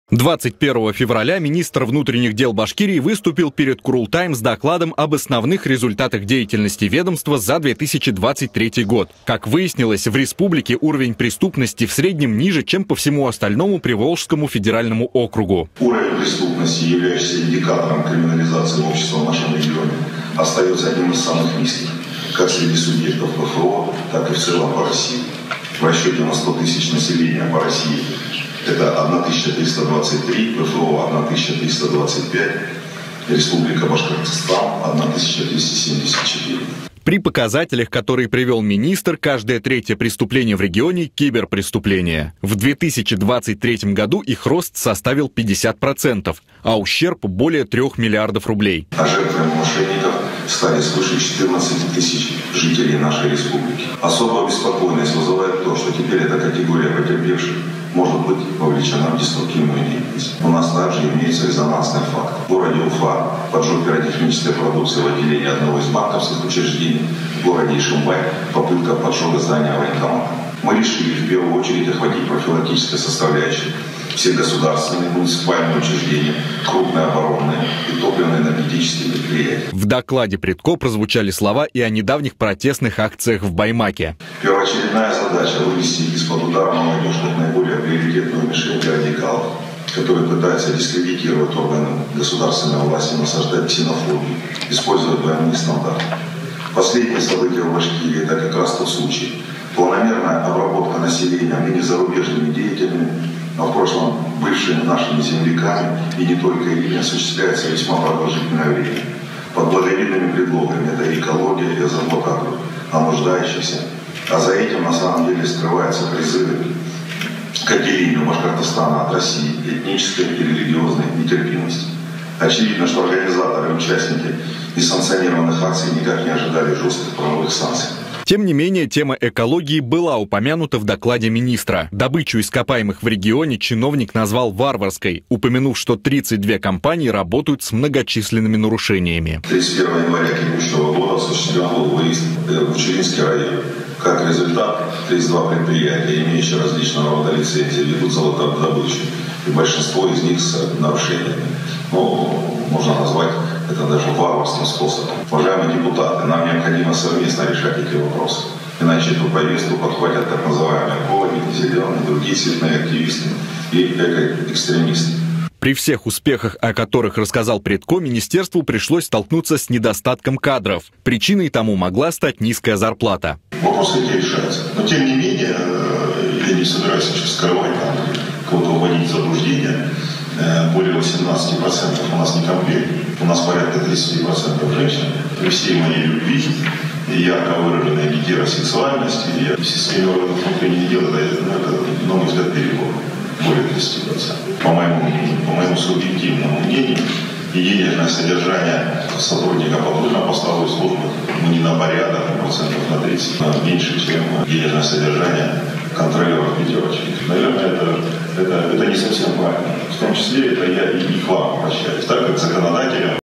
21 февраля министр внутренних дел Башкирии выступил перед Курултаем с докладом об основных результатах деятельности ведомства за 2023 год. Как выяснилось, в республике уровень преступности в среднем ниже, чем по всему остальному Приволжскому федеральному округу. Уровень преступности, являющийся индикатором криминализации общества в нашем регионе, остается одним из самых низких, как среди субъектов ПФО, так и в целом по России. В расчете на 100 тысяч населения по России это 1323, ПФО 1325, Республика Башкортостан 1274. При показателях, которые привел министр, каждое третье преступление в регионе – киберпреступление. В 2023 году их рост составил 50%, а ущерб – более 3 миллиардов рублей. А жертвами мошенников стали свыше 14 тысяч жителей нашей республики. Особую беспокойность вызывает то, что теперь эта категория потерпевших может быть вовлечена в деструктивную деятельность. У нас также имеется резонансный факт. В городе Уфа поджог пиротехнической продукции в отделении одного из банковских учреждений, в городе Ишимбай попытка поджога здания военкомата. Мы решили в первую очередь охватить профилактической составляющей все государственные муниципальные учреждения, крупные оборонные и топливно-энергетические предприятия. В докладе Предко прозвучали слова и о недавних протестных акциях в Баймаке. Первоочередная задача – вывести из-под удара молодежь как наиболее приоритетную мишень для радикалов, которые пытаются дискредитировать органы государственной власти, насаждать ксенофобию, использовать двойные стандарты. Последние события в Башкирии – это как раз тот случай. Планомерная обработка населения ныне зарубежными деятелями, но в прошлом бывшими нашими земляками, и не только ими, осуществляется весьма продолжительное время. Под благовидными предлогами это экология и забота о нуждающихся. А за этим на самом деле скрываются призывы к отделению Башкортостана от России, этнической и религиозной нетерпимости. Очевидно, что организаторы и участники несанкционированных акций никак не ожидали жестких правовых санкций. Тем не менее, тема экологии была упомянута в докладе министра. Добычу ископаемых в регионе чиновник назвал варварской, упомянув, что 32 компании работают с многочисленными нарушениями. 31 января текущего года осуществлен был выезд в Учелинский район. Как результат, 32 предприятия, имеющие различного рода лицензии, ведут золотодобычу, и большинство из них с нарушениями. Можно назвать это даже варварским способом. Уважаемые депутаты, нам необходимо совместно решать эти вопросы. Иначе эту повестку подхватят так называемые экологи, зеленые, другие цветные активисты и экоэкстремисты. При всех успехах, о которых рассказал Предко, министерству пришлось столкнуться с недостатком кадров. Причиной тому могла стать низкая зарплата. Вопрос эти решается. Но тем не менее, я не собираюсь сейчас скрывать, кого-то вводить в заблуждение. Более 18% у нас не комплект. У нас порядка 30% женщин. При всей моей любви и ярко выраженной гетеросексуальности и системе органов внутренних дел, это, на мой взгляд, перебор. Более 30%. По моему субъективному мнению, и денежное содержание сотрудника патрульно-постовой службы не на порядок, процентов на 30, меньше, чем денежное содержание контролеров пятерочки. Наверное, это не совсем правильно. В том числе это я и к вам обращаюсь, так как законодателям.